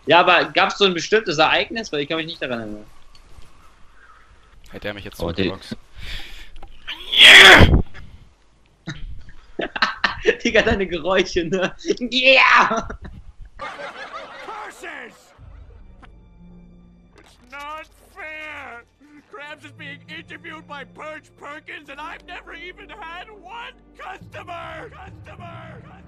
Ja, aber gab es so ein bestimmtes Ereignis? Weil ich kann mich nicht daran erinnern. Hätte er mich jetzt Oh, zurückgeboxt. Digga, deine Geräusche, ne? Yeah! Curses! It's not fair! Krabs is being interviewed by Perch Perkins and I've never even had one customer!